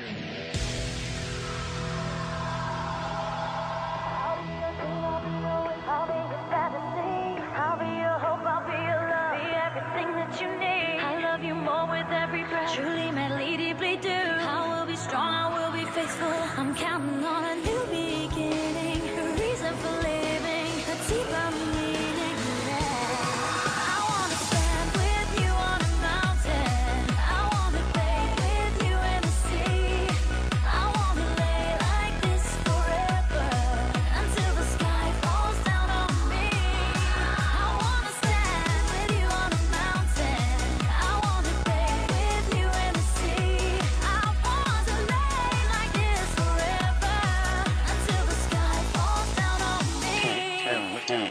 Truly, madly, deeply do. I will be strong, I will be faithful. I'm counting on a new beginning, a reason for living, a deeper meaning. Yeah. I wanna stand with you on a mountain. I wanna bathe with you in the sea. I wanna lay like this forever until the sky falls down on me. I wanna stand with you on a mountain. I wanna bathe with you in the sea. I want to lay like this forever until the sky falls down on me.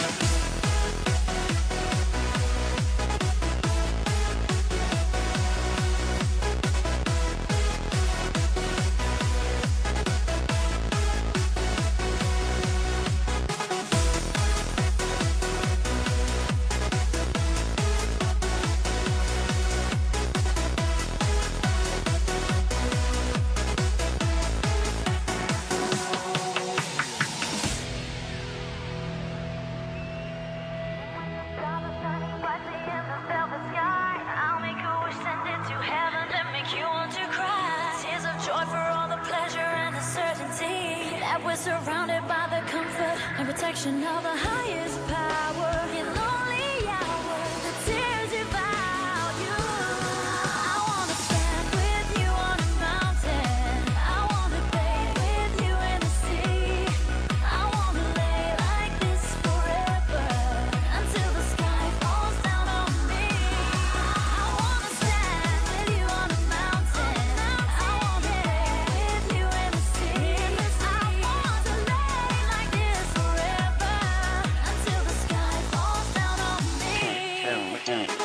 I'll make a wish, send it to heaven, and make you want to cry. Tears of joy for all the pleasure and the certainty that we're surrounded by the comfort and protection of the highest power. In lonely hours, the tears devour you. I wanna stand with you on a mountain. I wanna bathe with you in the sea. I wanna lay like this forever until the sky falls down on me. I wanna stand with you on a mountain. I wanna bathe with you in the sea. I want to lay like this forever until the sky falls down on me.